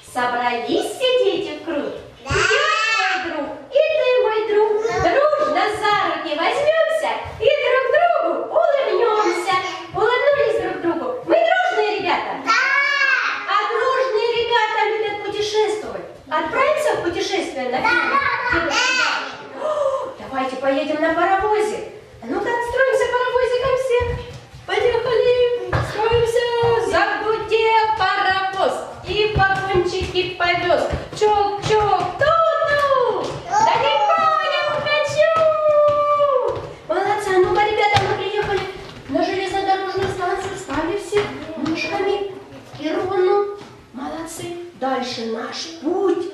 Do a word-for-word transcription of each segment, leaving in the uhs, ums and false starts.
Собрались все дети в круг? Да. Я мой друг, и ты мой друг. Да. Дружно за руки возьмемся и друг другу улыбнемся. Улыбнулись друг другу. Мы дружные ребята? Да. А дружные ребята любят путешествовать. Отправимся в путешествие на фильм? Да, да, да. Давайте поедем на паровозе. Ну-ка, строимся паровозиком все. Поехали. Строимся. Загудел паровоз и вагончики повез. Чок-чок, ту-ту. Далеко я хочу. Молодцы. А ну-ка, ребята, мы приехали на железнодорожную станцию. Стали все ножками и ровно. Молодцы. Дальше наш путь.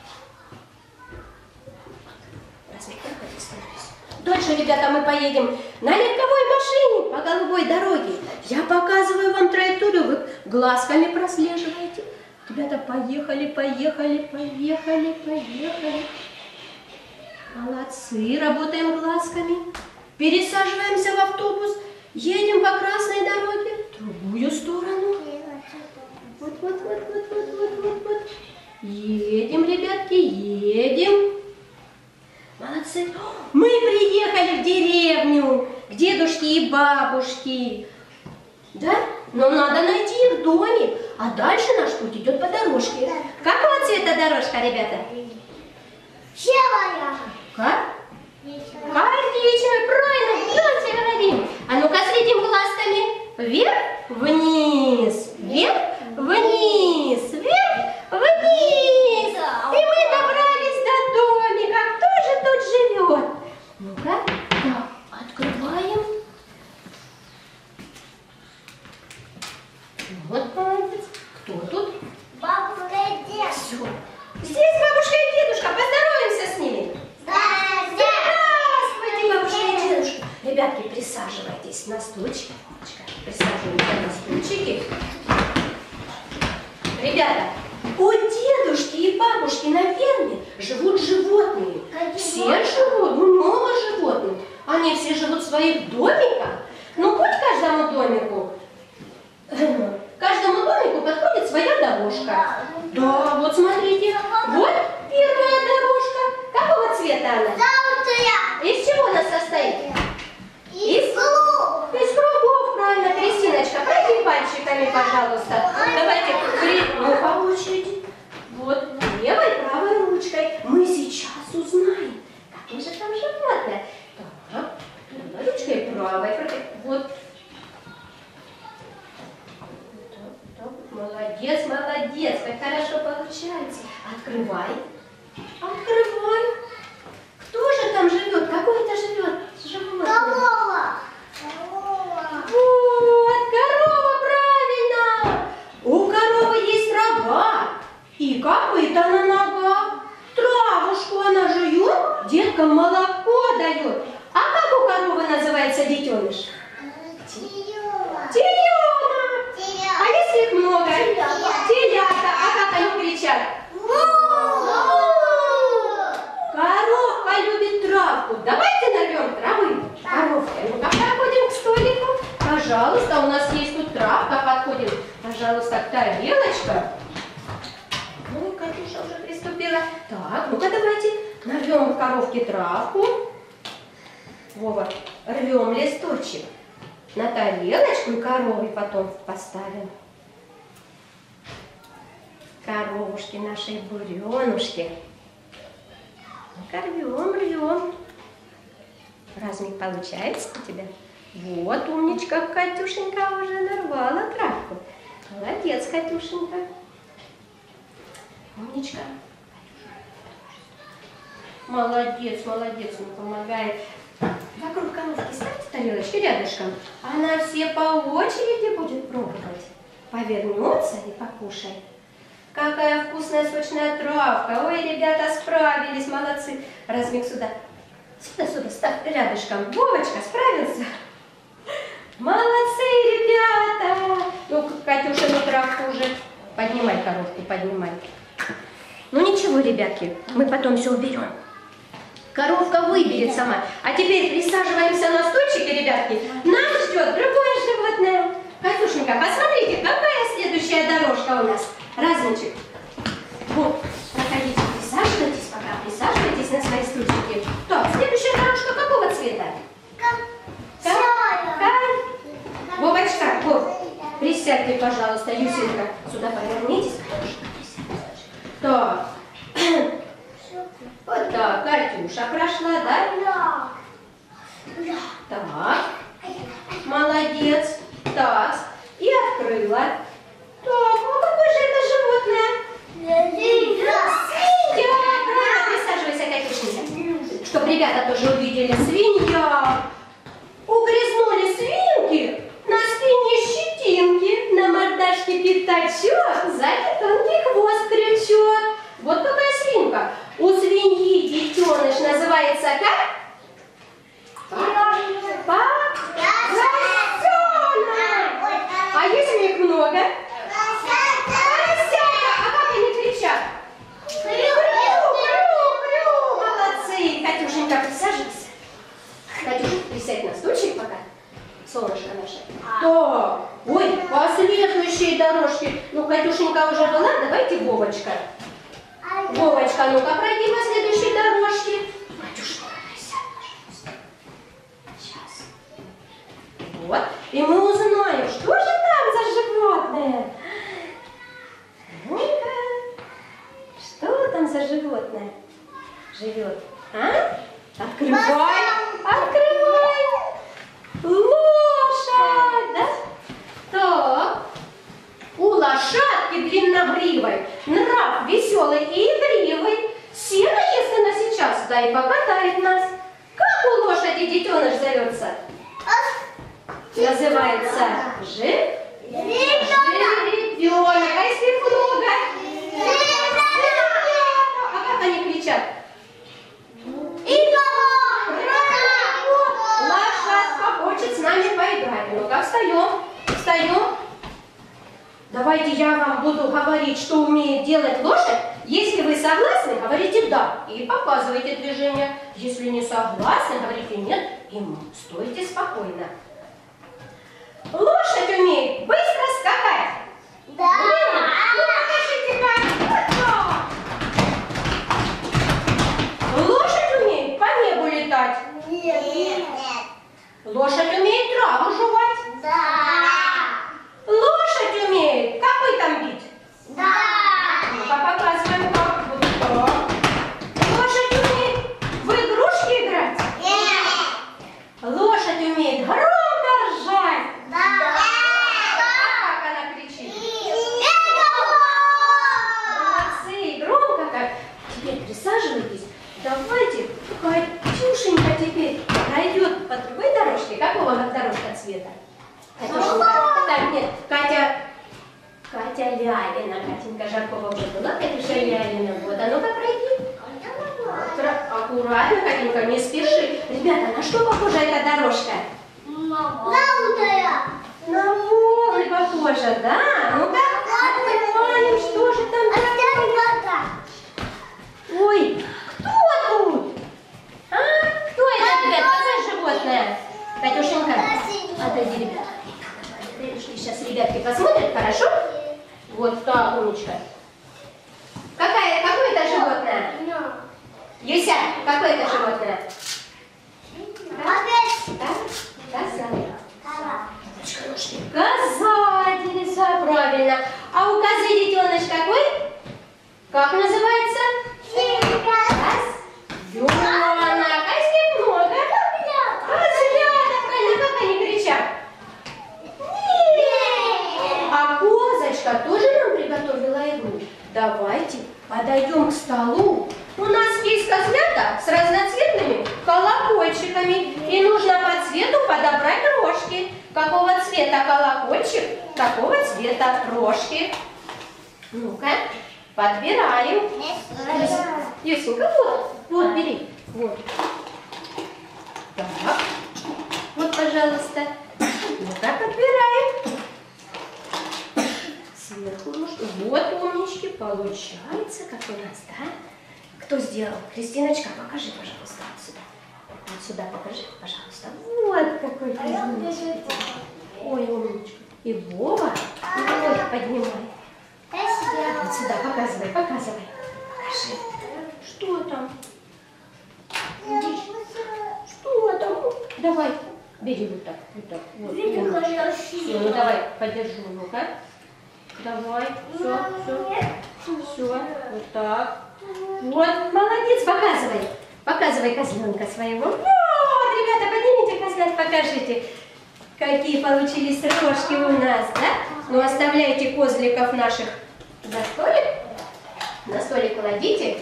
Разве я становлюсь? Дальше, ребята, мы поедем на легковой машине по голубой дороге. Я показываю вам траекторию, вы глазками прослеживаете. Ребята, поехали, поехали, поехали, поехали. Молодцы, работаем глазками. Пересаживаемся в автобус, едем по красной дороге в другую сторону. Вот, вот, вот, вот, вот, вот, вот, вот. Едем, ребятки, едем. Молодцы. Мы приехали в деревню к дедушке и бабушке. Да? Но надо найти их домик. А дальше наш путь идет по дорожке. Какого цвета дорожка, ребята? Серая. Как? Коричневая, правильно, давайте говорим. А ну-ка следим глазками. Вверх, вниз, вверх, вниз, вверх, вниз. И мы добрались до домика. Кто же тут живет? Ну-ка, да, открываем. Вот молодец. Кто тут? Бабушка и дедушка. Все. Здесь бабушка и дедушка. Поздороваемся с ними. Да, Здравствуйте, бабушка и дедушка. Ребятки, присаживайтесь на стульчики. Присаживаемся на стульчики. Ребята, у дедушки и бабушки на ферме живут животные. Все живут, много животных. Они все живут в своих домиках. Ну, хоть каждому домику, каждому домику подходит своя дорожка. Да, вот смотрите, вот первая дорожка. Какого цвета она? Желтая. Из чего она состоит? Из кругов. Из кругов, правильно, Кристиночка. Пройди пальчиками, пожалуйста. Давайте ну, по очереди. Вот, левой, правой ручкой. Мы сейчас узнаем, какое же там животное. Так, левой ручкой, правой. Вот. Так, так. Молодец, молодец. Как хорошо получается. Открывай. Открывай. Кто же там живет? Какой это живет? Животное. Корова. Корова. Вот, корова, правильно. У коровы есть рога и копыта на ногах. Травушку она жует, деткам молоко дает. А как у коровы называется детеныш? Теленок. Теленок. Теленок. А если их много? Телята. Телята. А как они кричат? Коровка любит травку. Давайте нарвем травы. Коровка. Ну-ка, проходим к столику. Пожалуйста, у нас есть тут травка. Подходим, пожалуйста, к тарелочке. Ну, Катюша уже приступила. Так, ну-ка давайте нарвем в коровке травку. Вова, рвем листочек на тарелочку и коровы потом поставим. Коровушки нашей буренушки. Ну-ка, рвем, рвем. Размик получается у тебя? Вот, умничка, Катюшенька уже нарвала травку. Молодец, Катюшенька. Умничка. Молодец, молодец, он помогает. Вокруг коровки ставьте тарелочки рядышком. Она все по очереди будет пробовать. Повернется и покушай. Какая вкусная, сочная травка. Ой, ребята, справились, молодцы. Размик сюда. Сюда, сюда, ставь рядышком. Вовочка, справился? Молодцы, ребята. Ну, Катюша, ну травку уже. Поднимай коровку, поднимай. Ну ничего, ребятки, мы потом все уберем. Коровка выберет сама. А теперь присаживаемся на стульчики, ребятки. Нас ждет другое животное. Катюшенька, посмотрите, какая следующая дорожка у нас. Размичек. Присядьте, пожалуйста, Юсенька. Сюда повернитесь. Так. Вот так, Катюша прошла, да? Так. Молодец. Так. И открыла. Так, а какое же это животное? Свинья. Правильно, присаживайся, Катюшенька. Чтоб ребята тоже увидели. Свинья. Угрязнули свинки, на спине щетинки, на мордашке пятачок, сзади тонкий хвост крючок. Вот какая свинка. У свиньи детеныш называется как? Поросенок. А если их много? Поросята. А как они кричат? Крю-крю-крю. Молодцы. Катюшенька, присаживайся. Катюша, присядь на стульчик пока. Солнышко наше. Так, ой, по следующей дорожке. Ну, Катюшенька уже была, давайте Вовочка. Вовочка, ну-ка, пройди по следующей дорожке. Катюшенька, присядь, пожалуйста. Сейчас. Вот. И мы узнаем, что же там за животное. Ну-ка. Что там за животное живет? А? Открывай. Открывай. Лошадь, да? Так. У лошадки длинногривой нрав веселый и игривый. Сено ест она сейчас, да и покатает нас. Как у лошади детеныш зовется? Называется жи... жеребенок. А если много? А как они кричат? Лошадка хочет с нами поиграть. Ну-ка, встаем, встаем. Давайте я вам буду говорить, что умеет делать лошадь. Если вы согласны, говорите «да» и показывайте движение. Если не согласны, говорите «нет» и стойте спокойно. Лошадь умеет быстро скакать. Да. Ну, покажите как. Вот. Лошадь умеет по небу летать. Нет. Лошадь умеет траву жевать. Да. Лошадь умеет копытом бить. Да. Ну-ка показываем, как. Вот так. Лошадь умеет в игрушки играть. Нет. Лошадь умеет громко ржать. Да. А как она кричит? Молодцы, громко как. Теперь присаживайтесь. Давайте Катюшенька теперь пройдет по другой дорожке. Какого дорожка цвета? Катюшенька. Так, нет, Катя, Катя Лялина. Катенька Жаркова уже была, Катюша Лялина. Вот, а ну-ка пройди. Аккуратно, Катенька, не спеши. Ребята, на что похожа эта дорожка? Наутая. На волны похожа, да? Ну-ка, открываем, что же там такое? Ой, кто тут? А? Кто это, ребят? Какое животное? Катюшенька, отойди, ребята. Сейчас ребятки посмотрят, хорошо? Вот так, умничка. Какая, какое это животное? Юся, какое это животное? Коза. Коза, Дениса, правильно. А у козы детеныш какой? Как называется? Козленок. А если много? Козлята, правильно. Как они кричат? А козочка тоже нам приготовила игру. Давайте подойдем к столу. У нас есть козлята с разноцветными колокольчиками. И нужно по цвету подобрать рожки. Какого цвета колокольчик, такого цвета рожки. Ну-ка, подбираем. Юсенька, вот, вот, бери. Вот. Так. Вот, пожалуйста. Ну-ка, подбираем. Сверху рожки. Вот, умнички, получается, как у нас, да? Кто сделал? Кристиночка, покажи, пожалуйста, вот сюда. Вот сюда покажи, пожалуйста. Вот какой красивый. Ой, умничка. И Вова. Вот, поднимай. Вот сюда, показывай, показывай. Покажи. Что там? Что там? Давай. Бери вот так, вот так. Вот, Видишь, вот. какая Всё, сила. ну давай, подержу, ну-ка. Давай, все, все, все, вот так. Вот, молодец, показывай. Показывай козленка своего. Вот, ребята, поднимите козлят, покажите, какие получились рожки у нас, да? Ну, оставляйте козликов наших за столик. На столик кладите.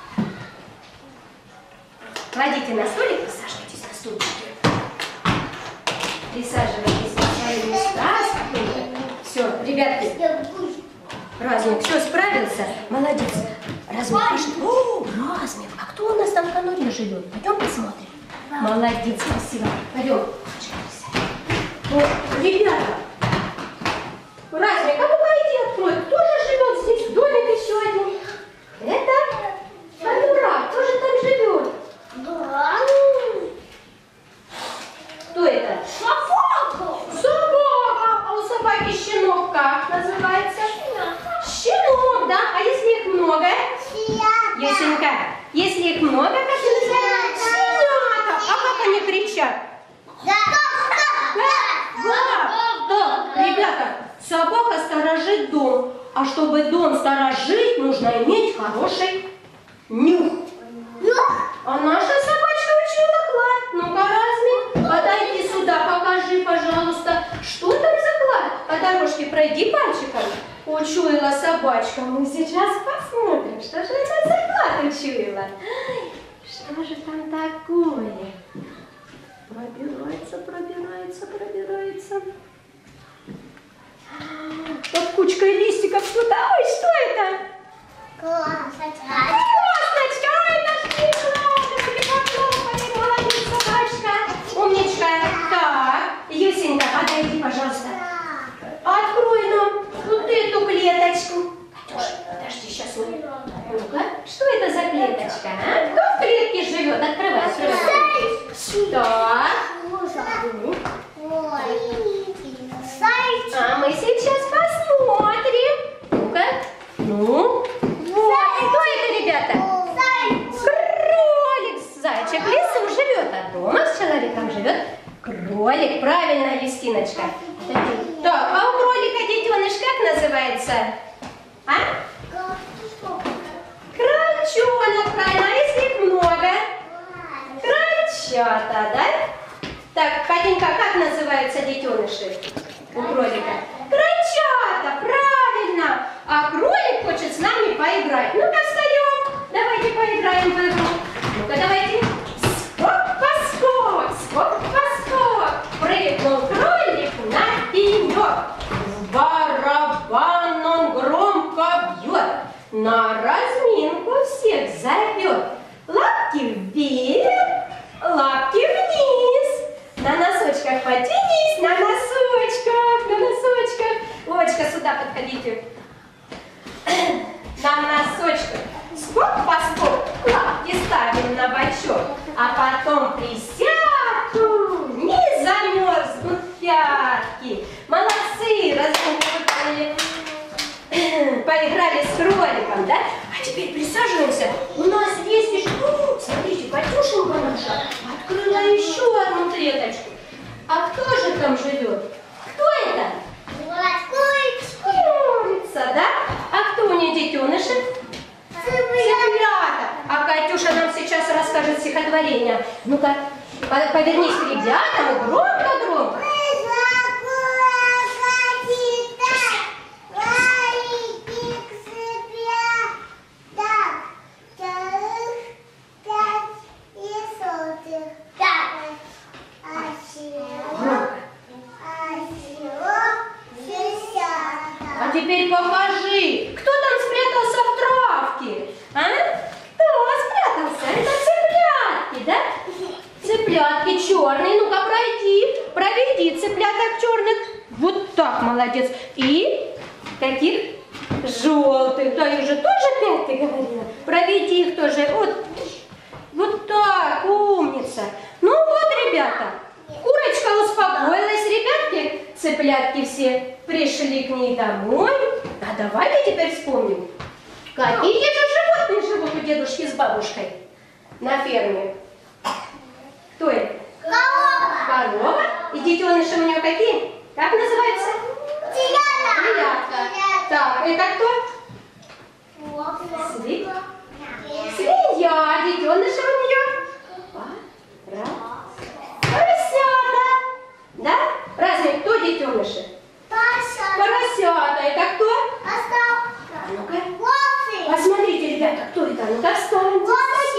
Кладите на столик, присаживайтесь на стульчики. Присаживайтесь на свои места. Все, ребятки, Размик, все, справился? Молодец. Размик, пошли. О, Размик, а кто у нас там в конуре живет? Пойдем посмотрим. Молодец, спасибо. Пойдем. О, ребята, Размик, а ну пойди открой. Кто же живет здесь? Домик еще один. Это конура. Кто же там живет? Да. Кто это? Собака. Собака. А у собаки щенок как называется? Щенок, да? А если их много? Юсенька, если их много, как они называются? Щенята. А как они кричат? Да. Да, да. Ребята, собака сторожит дом. А чтобы дом сторожить, нужно иметь хороший нюх. А наша собачка учила клад. Ну-ка, Размик, подойди сюда, покажи, пожалуйста, что там за клад. По дорожке пройди пальчиком. Учуяла собачка. Мы сейчас посмотрим, что же это за клад учуяла. Ай, что же там такое? Пробирается, пробирается, пробирается. Под кучкой листиков что-то. Ой, что это? Классочка. Косточка, ой, нашли кладочки, похлопали, молодец, собачка, умничка. Так, Юсенька, подойди, пожалуйста. Открой нам вот эту клеточку. Катюш, подожди, сейчас мы... Ну-ка, что это за клеточка, а? Кто в клетке живет? Открывай, открывай. Так. А мы сейчас посмотрим. Ну-ка. Ну. Вот. Кто это, ребята? Кролик. Зайчик в лесу живет, а дома с человеком живет кролик. Правильно, Юстиночка. Так, а у кролика детеныш как называется? А? Крольчонок, правильно. А если их много? Крольчата, да? Так, Катенька, как называются детеныши у кролика? Крольчата, правильно. А кролик хочет с нами поиграть. Ну-ка, встаем. Давайте поиграем в игру. Ну-ка, давайте. Скок-поскок, скок-поскок. Прыгнул кролик на пенек. В барабан он громко бьет. На разминку всех зовет. Лапки вверх, лапки вниз. На носочках потянись, на носочках, на носочках. Вовочка, сюда подходите. На носочках. Скок-поскок, лапки ставим на бочок. А потом присядку, не замерзнут пятки. Молодцы, разминку поиграли с кроликом, да? А теперь присаживаемся. У нас есть еще... О, смотрите, Катюшенька наша открыла еще одну клеточку. А кто же там живет? Кто это? Курица, да? А кто у нее детеныши? Цыплята. А Катюша нам сейчас расскажет стихотворение. Ну-ка, повернись к ребятам и громко-громко. А теперь покажи, кто там спрятался в травке? А? Кто спрятался? Это цыплятки, да? Цыплятки черные. Ну-ка, пройди. Проведи цыпляток черных. Вот так, молодец. И таких желтых. Да, их же тоже пять, ты говорила. Проведи их тоже. Вот, вот так, умница. Ну вот, ребята. Курочка успокоилась, ребятки, цыплятки все пришли к ней домой. А давайте теперь вспомним, какие же животные живут у дедушки с бабушкой на ферме. Кто это? Корова. Корова? И детеныши у нее какие? Как называются? Телятка. Так, это кто? Свинья. Свинья. Детеныши у нее? Поросята. Да? Разве кто детеныши? Поросята. Это кто? А ну-ка. Посмотрите, ребята, кто это? Ну-ка, встаньте.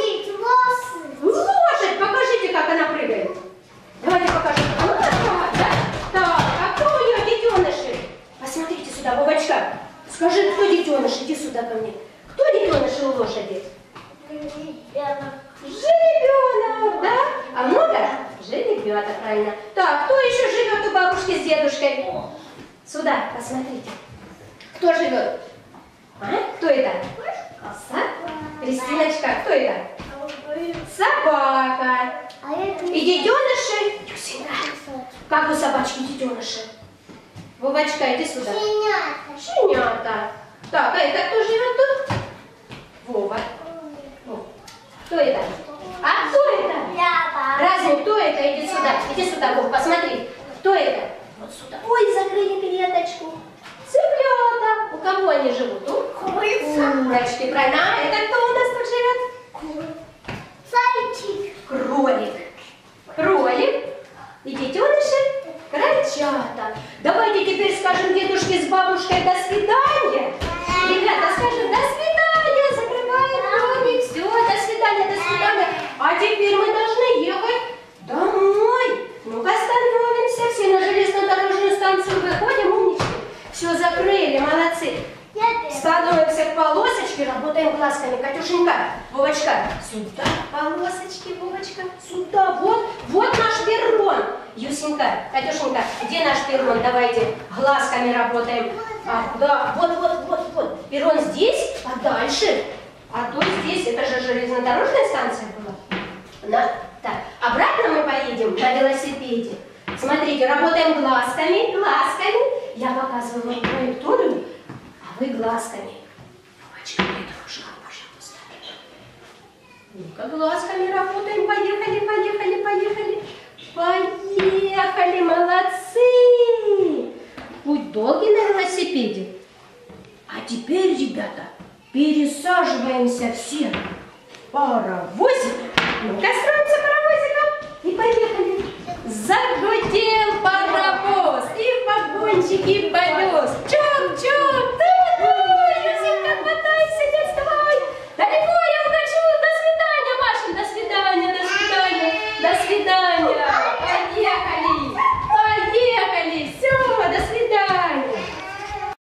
Лошадь. Покажите, как она прыгает. Давайте покажем. Вот так, да? Так, а кто у нее детеныши? Посмотрите сюда, Вовочка. Скажи, кто детеныш? Иди сюда ко мне. Кто детеныши у лошади? Жеребенок, да? А много? Жеребята, правильно. Так, кто еще живет у бабушки с дедушкой? Сюда, посмотрите. Кто живет? А? Кто это? Коса? Кристиночка, кто это? Собака. И детеныши? Юсенька. Как у собачки детеныши? Вовочка, иди сюда. Щенята. Так, а это кто живет тут? Вова. Кто это? А кто это? Разве кто это? Иди сюда. Иди сюда, Вов, посмотри. Кто это? Вот сюда. Ой, закрыли клеточку. Цыплята. У кого они живут? У курочки, правильно. А это кто у нас тут живет? Зайчик. Кролик. Кролик. И детеныши? Крольчата. Давайте теперь скажем дедушке с бабушкой до свидания. Ребята, скажем до свидания. Закрываем домик. Все, до свидания, до свидания. А теперь мы должны ехать домой. Ну-ка становимся. Все на железнодорожную станцию выходим. Умнички. Все закрыли, молодцы. Становимся к полосочке, работаем глазками. Катюшенька, Вовочка, сюда полосочки, Вовочка, сюда. Вот, вот наш перрон. Юсенька, Катюшенька, где наш перрон? Давайте глазками работаем. А, да, вот, вот, вот, вот. Перрон здесь, а дальше? А то здесь, это же железнодорожная станция была. На, так, обратно мы поедем на велосипеде. Смотрите, работаем глазками, глазками. Я показываю вам траекторию. Вы глазками. Вовочка, мне дружка, пожалуйста. Ну-ка, глазками работаем. Поехали, поехали, поехали. Поехали, молодцы. Путь долгий на велосипеде. А теперь, ребята, пересаживаемся все в паровозик. Ну-ка, строимся паровозиком. И поехали. Загудел паровоз. И в вагончике повез. Чё?